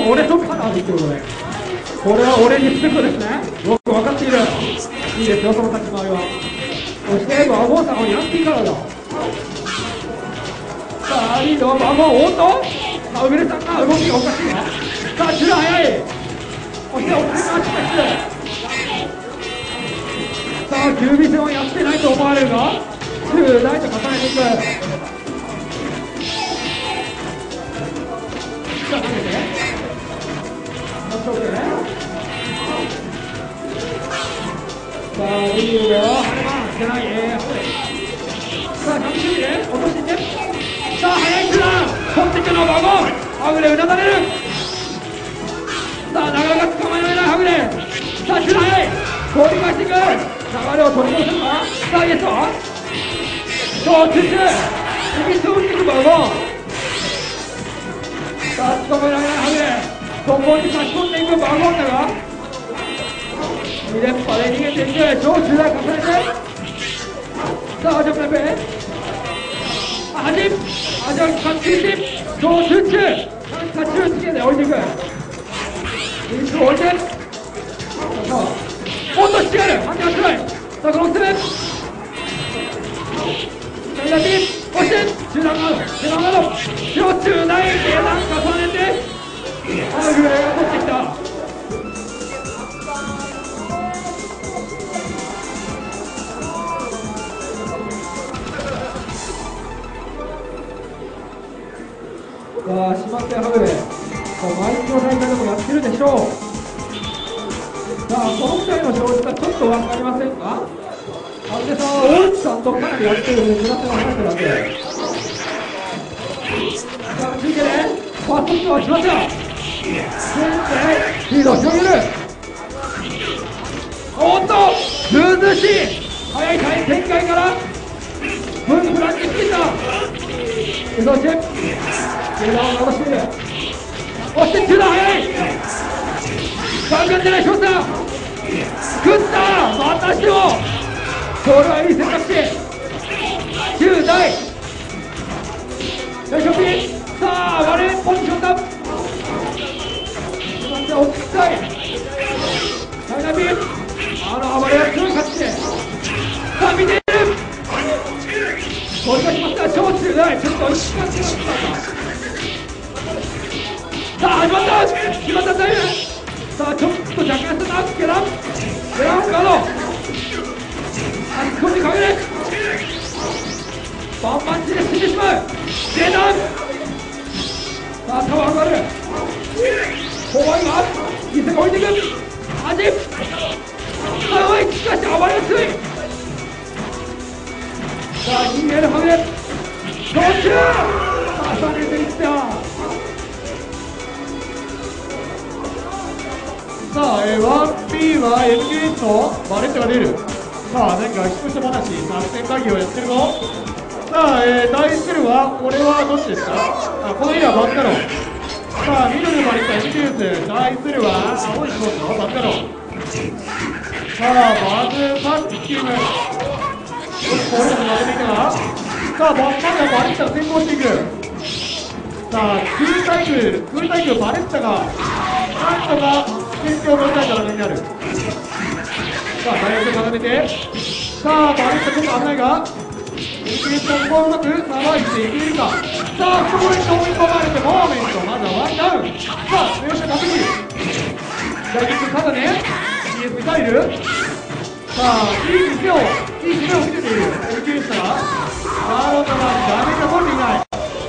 俺のカラーですよ、これ。これは俺にするですね。よく分かっている。いいですよ、その立ち回りは。そして馬房さんをヤンキーカラーだ。さあリードは馬房おっと、さあウベルさんが動きがおかしいな。さあシュラ速い。そしてお金がしかし、さあキュービ戦はやってないと思われるが10台と重ねていく。さあ投げてさあリードは晴れますじゃないさあ190で落としていってさあ速いスラー取っていくのバゴンはぐれうなだれる。さあなかなか捕まえられないはぐれ。さあシュラ速い通り返していく。流れを取り戻せるか。さあイエスはそうツーツー右手を打っていくバゴン。さあ捕まえられないはぐれそこに差し込んでいくバゴンだが2連覇で逃げていく。超中台重ねてさあジャンプレペアジャンカッチリ超集中カッチリつけて置いていく。リスクを置いてさあもっとしてやる判定が強い。さあこの攻め下げ出し押して中段ガード超中台下段重ねてアグレが取ってきた。さあしまってはぐれ毎日の大会でもやってるでしょう。さあこの2人の勝率がちょっと分かりませんか。アンデさんは大内さんとかなりやってるので村瀬が離れてるわけ。さあ中継でファーストヒットはしました。リードを広げる。おっと涼しい速い展開からフランにしていた。そして中段を戻している。そして中段速いガンガンじゃないショッター食ったまたしてもこれはいい選択肢。10台大丈夫にさあ割れポジションだ。落ちたいダイナミー暴れは強い勝ちでさあ見ている取り出しました超中大ちょっと意識が強かったさあ始まった決まったタイム。さあちょっと若干したなゲランガードあっこにかけるバンバンチで死んでしまうゲダン。さあタワー上がる怖いが犠牲が置いていく味さあしかし暴れが強い。さあ逃げるはぐれどっち重ねていった。さあ、1P は MKS とバレットが出る。さあ何か一人話作戦会議をやってるの。さあ、対するはこれはどっちですか。あこのエリアはバッカロン。さあ緑のバレット MKS 対するは青いスポーツのバッカロン。さあバズパッキングこれも負けていたがさあバッカロンバレッタが先行していく。さあクールタイクバレッタがなんとか先手を取りたい戦いになる。さあ大学を固めてさあバレッタちょっと危ないがMKS もうまくさばいていけるか。さあそこに追い込まれてモーメントまずはワンダウン。さあよっしゃ完璧大学ただね CS ミサイルさあいい攻めを見せている MKS だがガーロンドがダメージが取れていない。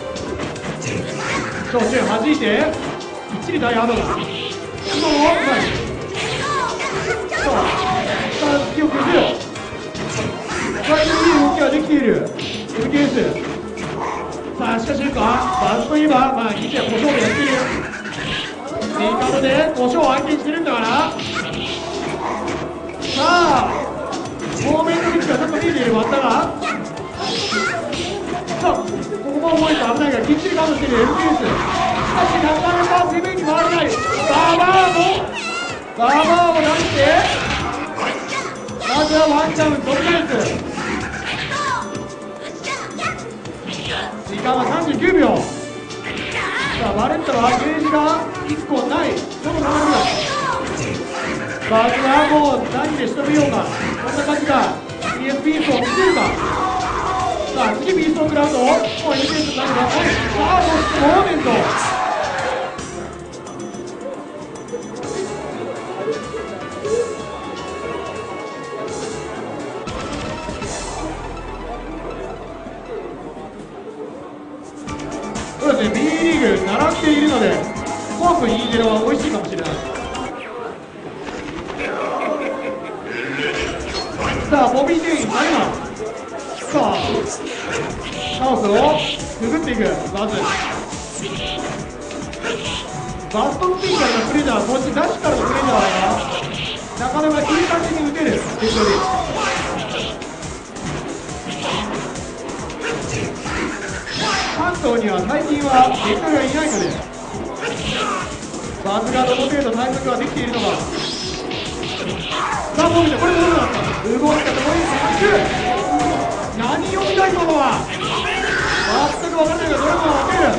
そして弾いてきっちりダイハードだ今もうまい。さあ隙を削る最初にいい動きができている MKS。 さあしかしバズといえばまあ日夜故障でやっている。スイカードで故障を相手にしてるんだからさあモーメントリッチがちょっと見えているバッタがさあここも覚えて危ないがきっちりガードしている MKS。 しかしなかなか攻めに回らない。ババーも出してまずはワンチャン取り返す。時間は39秒。 さあバレットはゲージが1個ない。どの流れだ。バズはもう何で仕留めようか。こんな感じか。PS ピースを見せるか。さあ次ビーストを食らうともう FPS になるか。さあそしてモーメント。そうですね、B リーグ並んでいるのでコープ20は美味しいかもしれない。さあボビー・デイン、何なの。さあカオスをくぐっていくバズ。バストスピーカーのプレジャー、そしてダッシュからのプレジャーはなかなかいい感じに打てる。決勝で関東には最近は結果がいないのでバズがどの程度対策はできているのか。さあボビー、これどうなった。動いたところに接触。何読みたいものは全く分からないがドラゴンは分ける。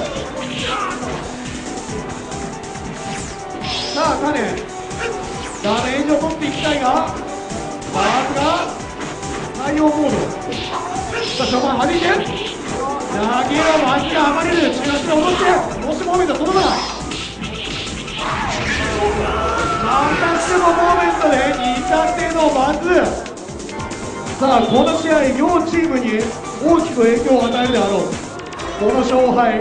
さあカネダメージを取っていきたいがバースが対応モード。さあ初盤弾いて投げろ。マジが暴れる。中足で戻してもしモーメント届かない。またしてもモーメントで2打点のバズ。さあこの試合両チームに大きく影響を与えるであろうこの勝敗。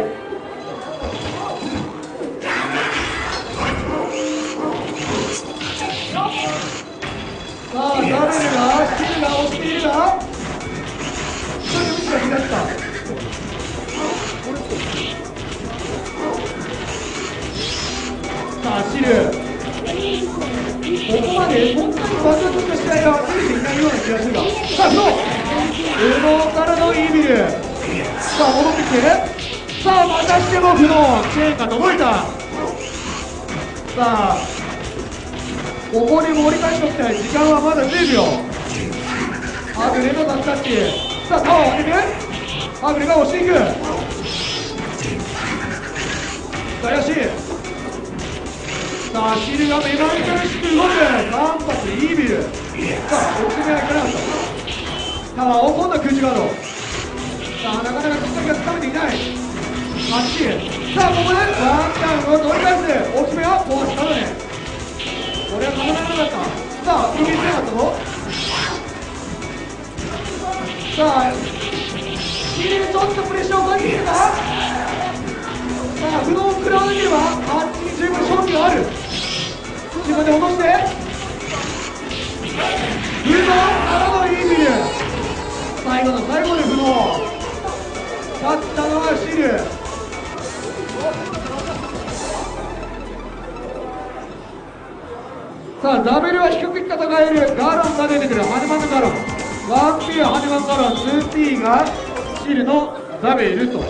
さあガベルがシルが押しているが一人無視が左か。さあシルここまでそんなに爆発した試合が出ていないような気がするが、さあ不動からのイービル。さあ戻ってきて、さあまたしても不動チェーンが届いた。さあここで盛り返しておきたい。時間はまだ10秒。ハグレのバックタッチ。さあタワーを上げてハグレが押していく。さあよし。さあシルが目まぐるしく動く。間髪イービル。さあ奥目はいかなかった。タワーを今度は空中ガード。さあなかなかきっかけがつかめていない。あっち。さあここでワンダウンを取り返す。大きめは壊したのね。これはたまらなかった。さあ逃げてなかったぞ。さあシルちょっとプレッシャーをかけているか。さあ不動を食らわなければあっちに十分勝機がある。自分で落として不動からのイービル。最後の最後で不動。勝ったのはシル。さあダベルは低く戦える。ガロンが出てくる。ハネマンのガロン 1P はハネマンガロン 2P がシルのダベルと。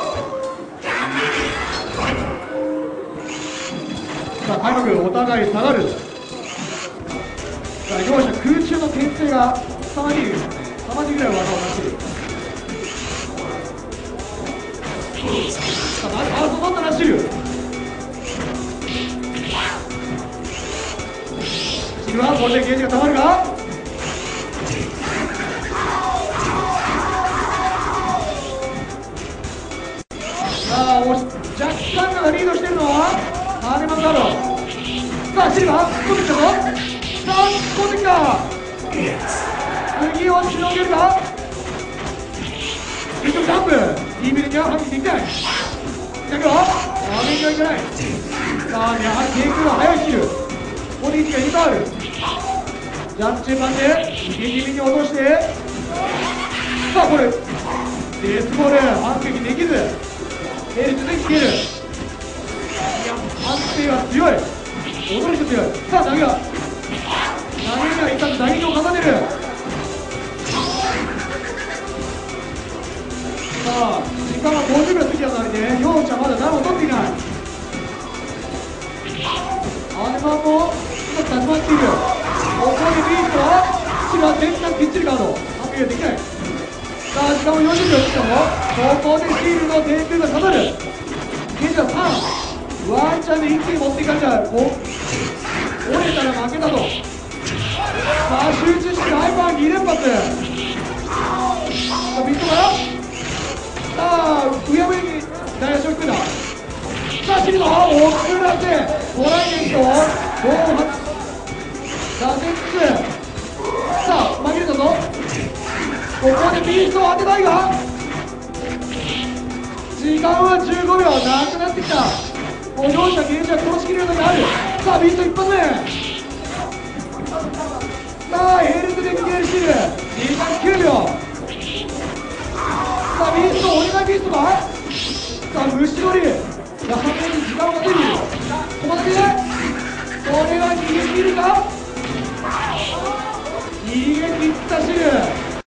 さあ開幕お互い下がる。さあ両者空中の牽制が凄まじいですね。凄まじいぐらい技を出している。さあまずファースト取ったらシル。シルはこれでゲージがたまるがさあ若干がリードしているのはハーネマンガロン。さあシルが突っ込んできたぞ。さあ突っ込んできた。次を広げるか。結局ジャンプイービルには反撃できない。だけどアメリカはいけない。さあやはり低空が速いシル。ボディーが2回ある。ジャンプ中盤で右気味に落として、さあこれデスボール反撃できずヘルツで消える。いや判定は強い。驚く強い。さあ投げがいったん打撃を重ねる。さあ時間は50秒過ぎたのにね、両者まだダウンを取っていない。アネマンも今立ち回っている。ここでビーストはシルは全然きっちりガード反撃ができない。さあ時間も40秒過ぎたぞ。ここでシールの低空が刺さる。 現在は3ワンチャンで一気に持っていかれちゃう。折れたら負けだと。さあ集中してハイパー2連発。さあビットからさあうやむやに大足を引くんだ。さあシリノ大きくなってトライデント5発打線つつさあ紛れたぞ。ここでビーストを当てたいが時間は15秒なくなってきた。もう両者ゲージは殺しきるようになる。さあビースト一発目。さあヘルスで逃げるシール時間9秒。さあビーストお願いビーストか。さあ虫取りさあ半分に時間が出る。ここだけこれは逃げ切るか。